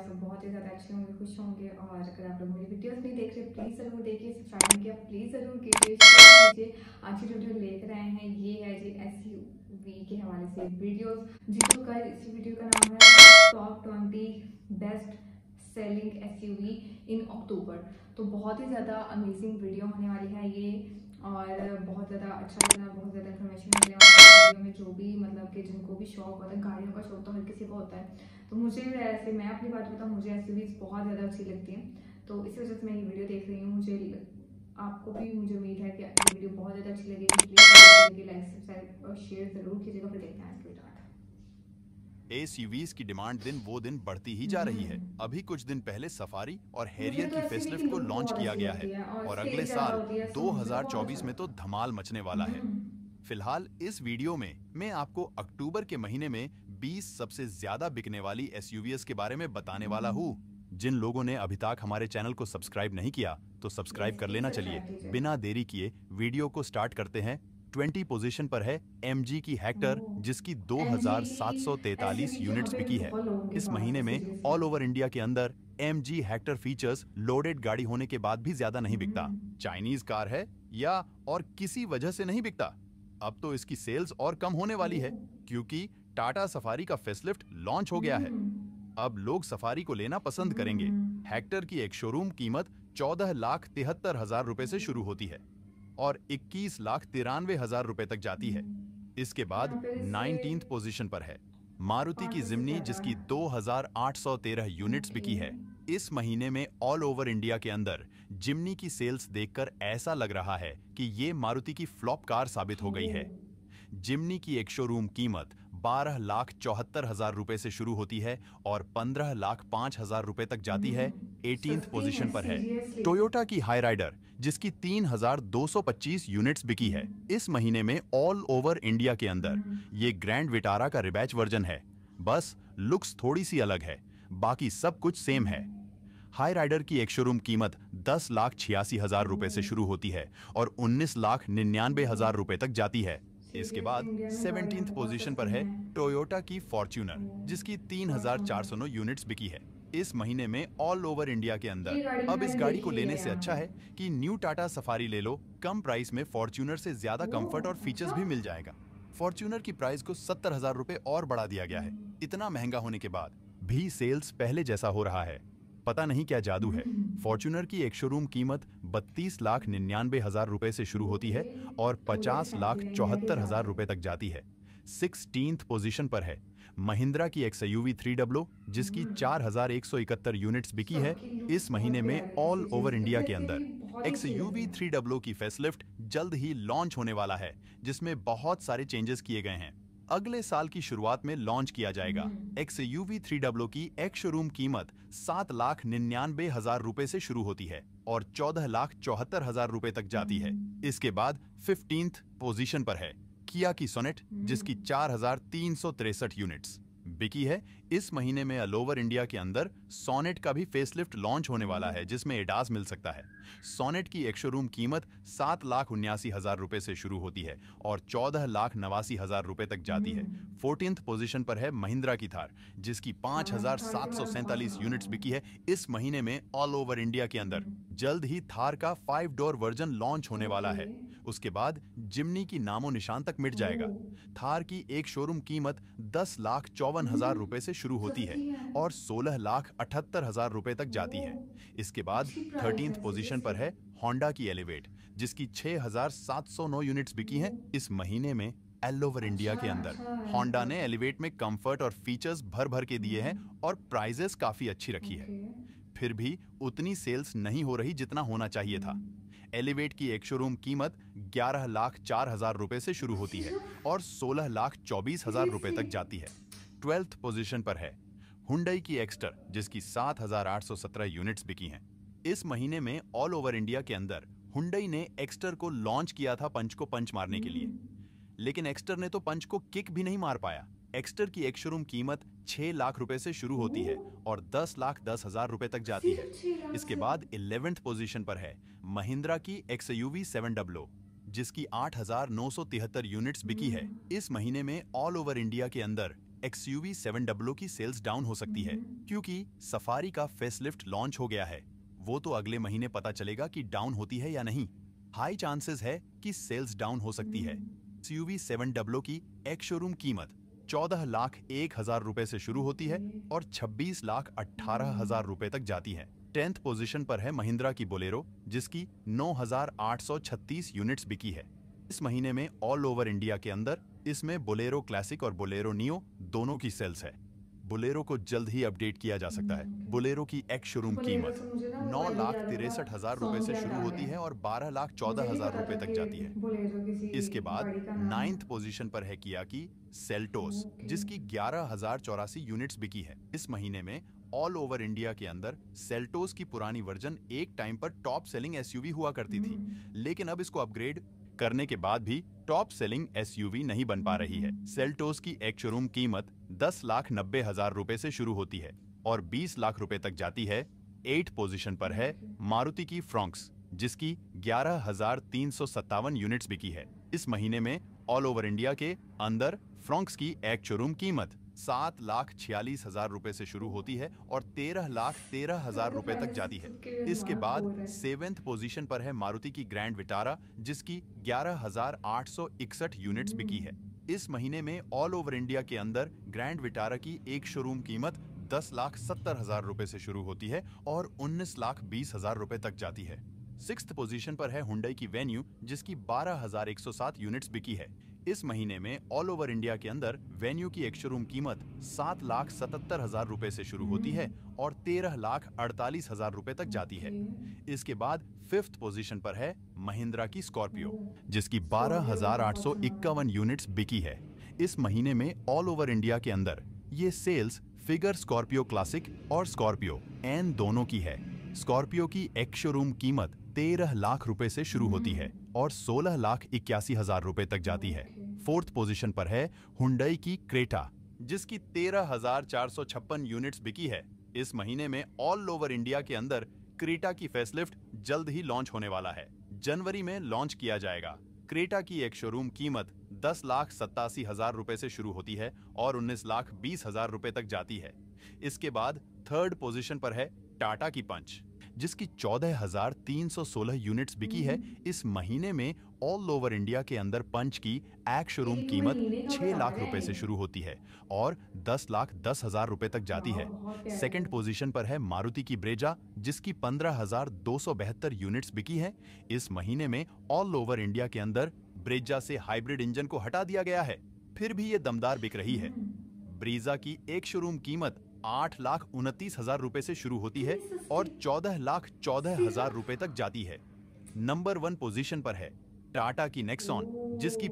आप सब बहुत ही ज़्यादा अच्छे होंगे, खुश होंगे। और अगर आप लोग मेरी वीडियोस नहीं देख रहे प्लीज़ ज़रूर देखिए, सब्सक्राइब किया प्लीज़ ज़रूर कीजिए, शेयर कीजिए। आज की वीडियो लेकर आए हैं, ये है जी एसयूवी के हवाले से वीडियोस। जी तो कल इस वीडियो का नाम है top 20 best selling SUV in October. तो बहुत ही ज़्यादा अमेजिंग वीडियो होने वाली है ये, और बहुत ज़्यादा अच्छा लगा, बहुत ज़्यादा इन्फॉर्मेशन मिलने वाली है वीडियो में। जो भी मतलब कि जिनको भी शौक होता है, गाड़ियों का शौक तो हर किसी को होता है। तो मुझे ऐसे, मैं अपनी बात बताऊँ, मुझे एसयूवीज बहुत ज़्यादा अच्छी लगती हैं। तो इसी वजह से मैं ये वीडियो देख रही हूँ। आपको भी मुझे उम्मीद है कि ये वीडियो बहुत ज़्यादा अच्छी लगेगी। प्लीज़ लाइक सब्सक्राइब और शेयर ज़रूर कीजिएगा। फिर देखते हैं आज की वीडियो। एसयूवीज की डिमांड दिन वो दिन बढ़ती ही जा रही है। अभी कुछ दिन पहले सफारी और हैरियर मुझे तो की एसयूवी की फेसलिफ्ट को लुक लॉन्च बहुत किया अच्छी गया है लगती है और और स्पेस अगले ज़्यादा साल होती है, सो मुझे तो बहुत 2024 अच्छा में तो धमाल मचने वाला है। फिलहाल इस वीडियो में मैं आपको अक्टूबर के महीने में 20 सबसे ज्यादा बिकने वाली एसयूवीएस के बारे में बताने वाला हूँ। जिन लोगों ने अभी तक हमारे चैनल को सब्सक्राइब नहीं किया तो सब्सक्राइब कर लेना। चलिए बिना देरी किए वीडियो को स्टार्ट करते हैं। 20 पोजीशन पर है एमजी की हेक्टर, जिसकी एमजी की 2743 एसयूवी के यूनिट्स हमें बिकी है। बहुत लोगों की इस बात महीने है में सीरियसली। ऑल ओवर इंडिया के अंदर एमजी हेक्टर फीचर्स लोडेड गाड़ी होने के बाद भी ज्यादा नहीं बिकता। चाइनीज कार है या और किसी वजह से नहीं बिकता। अब तो इसकी सेल्स और कम होने वाली है क्योंकि टाटा सफारी का फेसलिफ्ट लॉन्च हो गया है। अब लोग सफारी को लेना पसंद करेंगे। हेक्टर की एक शोरूम कीमत 14,73,000 रुपए से शुरू होती है और 21,93,000 रुपए तक जाती है। इसके बाद 19th पोजीशन पर है मारुति की जिम्नी, जिसकी 2,813 यूनिट्स बिकी है। इस महीने में ऑल ओवर इंडिया के अंदर जिम्नी की सेल्स देखकर ऐसा लग रहा है कि ये मारुति की फ्लॉप कार साबित हो गई है। जिम्नी की एक शोरूम कीमत 12,74,000 रुपए से शुरू होती है और 15,05,000 रुपए तक जाती है। 18th पोजीशन पर है टोयोटा की हाई राइडर, जिसकी 3,225 यूनिट्स बिकी है। इस महीने में ऑल ओवर इंडिया के अंदर ये ग्रैंड विटारा का रिबैच वर्जन है, बस लुक्स थोड़ी सी अलग है, बाकी सब कुछ सेम है। हाई राइडर की एक शोरूम कीमत 10,86,000 रुपए से शुरू होती है और 19,99,000 रुपए तक जाती है। इसके बाद 17th पोजीशन पर है टोयोटा की फॉर्च्यूनर, जिसकी 3,409 यूनिट्स बिकी है। इस महीने में ऑल ओवर इंडिया के अंदर। अब इस गाड़ी को लेने से अच्छा है कि न्यू टाटा सफारी ले लो। कम प्राइस में फॉर्च्यूनर से ज्यादा कंफर्ट और फीचर्स भी मिल जाएगा। फॉर्च्यूनर की प्राइस को 70,000 रुपए और बढ़ा दिया गया है। इतना महंगा होने के बाद भी सेल्स पहले जैसा हो रहा है, पता नहीं क्या जादू है। फॉर्च्यूनर की एक शोरूम कीमत 32,99,000 रुपए से शुरू होती है और 50,74,000 रुपए तक जाती है। 16th पोजीशन पर है महिंद्रा की एक्सयूवी 300, जिसकी 4,171 यूनिट्स बिकी है। इस महीने में ऑल ओवर इंडिया के अंदर एक्सयूवी 300 की फेसलिफ्ट जल्द ही लॉन्च होने वाला है, जिसमें बहुत सारे चेंजेस किए गए हैं। अगले साल की शुरुआत में लॉन्च किया जाएगा। एक्सयूवी 300 की एक शोरूम कीमत 7,99,000 रुपए से शुरू होती है और 14,74,000 रुपए तक जाती है। इसके बाद 15th पोजीशन पर है किया की सोनेट, जिसकी 4,363 यूनिट्स बिकी है। इस महीने में ऑल ओवर इंडिया के अंदर सोनेट का भी फेसलिफ्ट लॉन्च होने वाला है, जिसमें एडास मिल सकता है। सोनेट की एक शोरूम कीमत 7,79,000 रुपए से शुरू होती है और 14,89,000 रुपए तक जाती है। 14th पोजीशन पर है महिंद्रा की थार, जिसकी 5,747 यूनिट्स बिकी है। इस महीने में ऑल ओवर इंडिया के अंदर जल्द ही थार का 5 डोर वर्जन लॉन्च होने वाला है। उसके बाद जिम्नी की नामो निशान तक मिट जाएगा। थार की एक शोरूम कीमत 10,54,000 रुपए से शुरू होती है और 16,78,000 रुपए तक जाती है। इसके बाद 13th पोजीशन पर है होंडा की एलिवेट, जिसकी 6,709 यूनिट्स बिकी हैं। इस महीने में ऑल ओवर इंडिया के अंदर होंडा ने एलिवेट में कंफर्ट और फीचर्स भर भर के दिए हैं और प्राइजेस काफी अच्छी रखी है। फिर भी उतनी सेल्स नहीं हो रही जितना होना चाहिए था। एलिवेट की एक शोरूम कीमत 11,04,000 रुपए से शुरू होती है और 16,24,000 रुपए तक जाती है। 12th पोजीशन पर है हुंडई की एक्स्टर, जिसकी 7,817 यूनिट्स बिकी हैं। इस महीने में ऑल ओवर इंडिया के अंदर हुंडई ने एक्स्टर को लॉन्च किया था पंच को पंच मारने के लिए, लेकिन एक्स्टर ने तो पंच को किक भी नहीं मार पाया। एक्स्टर की एक शोरूम कीमत 6 लाख रुपए से शुरू होती है और 10,10,000 रुपए तक जाती है। इसके बाद 11th पोजीशन पर है महिंद्रा की एक्सयूवी 700, जिसकी 8,973 यूनिट्स बिकी है। इस महीने में ऑल ओवर इंडिया के अंदर XUV 700 की सेल्स डाउन हो सकती है क्योंकि सफारी का फेसलिफ्ट लॉन्च हो गया है। वो तो अगले महीने पता चलेगा कि डाउन होती है या नहीं। हाई चांसेस है कि सेल्स डाउन हो सकती है। XUV 700 की एक शोरूम कीमत 14,01,000 रुपए से शुरू होती है और 26,18,000 रुपए तक जाती है। 10th पोजीशन पर है महिंद्रा की बोलेरो, जिसकी 9,836 यूनिट्स बिकी है। इस महीने में ऑल ओवर इंडिया के अंदर इसमें बोलेरो क्लासिक और बोलेरो नियो दोनों की सेल्स है। बोलेरो को जल्द ही अपडेट किया जा सकता है। बोलेरो की एक शोरूम कीमत 9,63,000 रुपए से शुरू होती है और 12,14,000 रुपए तक जाती है। इसके बाद 9th पोजीशन पर है किया की सेल्टोस, जिसकी 11,084 यूनिट्स बिकी है। इस महीने में ऑल ओवर इंडिया के अंदर सेल्टोस की पुरानी वर्जन एक टाइम पर टॉप सेलिंग एसयूवी हुआ करती थी, लेकिन अब इसको अपग्रेड करने के बाद भी टॉप सेलिंग एसयूवी नहीं बन पा रही है। सेल्टोस की एक शोरूम कीमत 10,90,000 रुपए से शुरू होती है और 20 लाख रुपए तक जाती है। 8th पोजीशन पर है मारुति की फ्रॉन्क्स, जिसकी 11,357 यूनिट्स बिकी है। इस महीने में ऑल ओवर इंडिया के अंदर फ्रॉन्क्स की एक शोरूम कीमत 7,46,000 रुपए से शुरू होती है और 13,13,000 रुपए तक जाती है। इसके बाद 7th पोजीशन पर है मारुति की ग्रैंड विटारा, जिसकी 11,861 यूनिट्स बिकी है। इस महीने में ऑल ओवर इंडिया के अंदर ग्रैंड विटारा की एक शोरूम कीमत 10,70,000 रुपए से शुरू होती है और 19,20,000 रुपए तक जाती है। 6th पोजीशन पर है हुंडई की वेन्यू, जिसकी 12,107 यूनिट्स बिकी है। इस महीने में ऑल ओवर इंडिया के अंदर वेन्यू की एक शोरूम कीमत 7,77,000 रुपए से शुरू होती है और 13,48,000 रुपए तक जाती है। इसके बाद 5th पोजीशन पर है महिंद्रा की स्कॉर्पियो, जिसकी 12,851 यूनिट्स बिकी है। इस महीने में ऑल ओवर इंडिया के अंदर ये सेल्स फिगर स्कॉर्पियो क्लासिक और स्कॉर्पियो एन दोनों की है। स्कॉर्पियो की एक शोरूम कीमत 13 लाख रुपए से शुरू होती है और 16,81,000 रुपए तक जाती है। 4th पोजीशन पर है हुंडई की क्रेटा, जिसकी 13,456 यूनिट्स बिकी है। इस महीने में ऑल ओवर इंडिया के अंदर क्रेटा की फेसलिफ्ट जल्द ही लॉन्च होने वाला है। जनवरी में लॉन्च किया जाएगा। क्रेटा की एक शोरूम कीमत 10,87,000 रुपए से शुरू होती है और 19,20,000 रुपए तक जाती है। इसके बाद 3rd पोजीशन पर है टाटा की पंच, जिसकी 14,316 यूनिट्स बिकी है। इस महीने में ऑल ओवर इंडिया के अंदर पंच की एक शोरूम कीमत 6 लाख रुपए से शुरू होती है और 10,10,000 रुपए तक जाती है। 2nd पोजीशन पर है मारुति की ब्रेजा, जिसकी 15,272 यूनिट्स बिकी है। इस महीने में ऑल ओवर इंडिया के अंदर ब्रेजा से हाइब्रिड इंजन को हटा दिया गया है, फिर भी ये दमदार बिक रही है। ब्रीजा की एक शोरूम कीमत 8,29,000 रुपए से शुरू होती है और 14,14,000 रुपए तक जाती है। नंबर 1 पोजीशन पर है टाटा की नेक्सॉन, जिसकी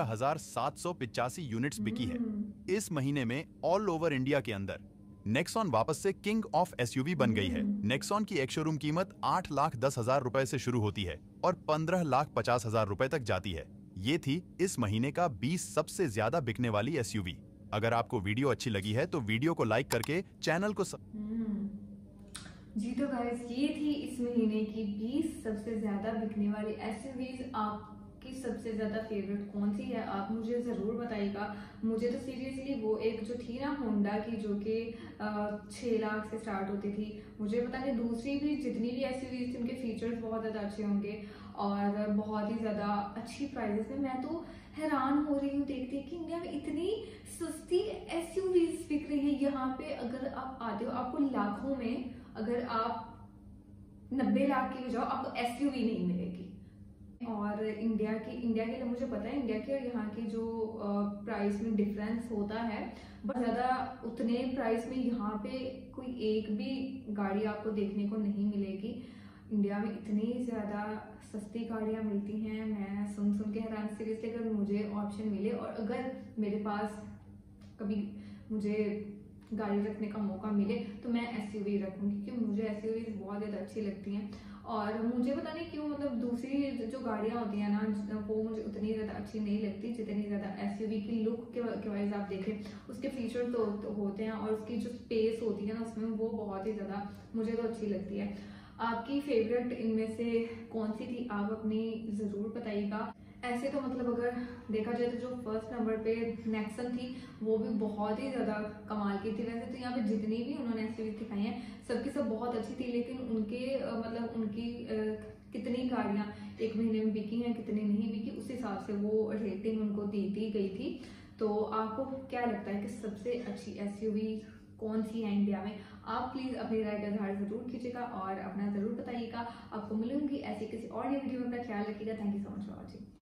15,785 यूनिट्स बिकी है। इस महीने में ऑल ओवर इंडिया के अंदर नेक्सॉन वापस से किंग ऑफ एसयूवी बन गई है। नेक्सॉन की एक शोरूम कीमत 8,10,000 रुपए से शुरू होती है और 15,50,000 रुपए तक जाती है। ये थी इस महीने का 20 सबसे ज्यादा बिकने वाली एसयूवी। अगर आपको वीडियो अच्छी लगी है तो वीडियो को लाइक करके चैनल को जी तो गाइस, ये थी इस महीने की 20 सबसे ज्यादा बिकने वाली एसयूवीज। आपकी सबसे ज्यादा फेवरेट कौन सी है, आप मुझे जरूर बताइएगा। मुझे तो सीरियसली वो एक जो थी ना होंडा की, जो कि 6 लाख से स्टार्ट होती थी, मुझे पता नहीं दूसरी भी जितनी भी एसयूवीज थी उनके फीचर्स बहुत ज्यादा अच्छे होंगे और बहुत ही ज्यादा अच्छी प्राइसेस में। मैं तो हैरान हो रही हूँ देखते कि इंडिया में इतनी सस्ती एसयूवीज बिक रही है। यहाँ पे अगर आप आते हो, आपको लाखों में, अगर आप 90 लाख की जाओ, आपको एसयूवी नहीं मिलेगी। और इंडिया के लिए मुझे पता है इंडिया के और यहाँ की जो प्राइस में डिफरेंस होता है, बहुत ज्यादा उतने प्राइस में यहाँ पे कोई एक भी गाड़ी आपको देखने को नहीं मिलेगी। इंडिया में इतनी ज़्यादा सस्ती गाड़ियाँ मिलती हैं, मैं सुन के हैरान। सीरियसली अगर मुझे ऑप्शन मिले और अगर मेरे पास कभी मुझे गाड़ी रखने का मौका मिले तो मैं एसयूवी रखूँगी, क्योंकि मुझे एसयूवी बहुत ज़्यादा अच्छी लगती हैं। और मुझे पता नहीं क्यों, मतलब दूसरी जो गाड़ियाँ होती हैं ना, वो मुझे उतनी ज़्यादा अच्छी नहीं लगती जितनी ज़्यादा एसयूवी की लुक के वाइज आप देखें, उसके फीचर तो होते हैं और उसकी जो स्पेस होती है ना उसमें, वो बहुत ही ज़्यादा मुझे तो अच्छी लगती है। आपकी फेवरेट इनमें से कौन सी थी, आप अपनी ज़रूर बताइएगा। ऐसे तो मतलब अगर देखा जाए तो जो फर्स्ट नंबर पे नेक्सन थी वो भी बहुत ही ज़्यादा कमाल की थी। वैसे तो यहाँ पे जितनी भी उन्होंने एसयूवी दिखाई हैं सबकी सब बहुत अच्छी थी, लेकिन उनके मतलब उनकी कितनी गाड़ियाँ एक महीने में बिकी हैं कितनी नहीं बिकी उस हिसाब से वो रेटिंग उनको दी गई थी। तो आपको क्या लगता है कि सबसे अच्छी एसयूवी कौन सी है इंडिया में? आप प्लीज़ अपनी राय का इजहार ज़रूर कीजिएगा और अपना ज़रूर बताइएगा। आपको मिलूंगी ऐसी किसी और नई वीडियो में। अपना ख्याल रखिएगा। Thank you so much for watching.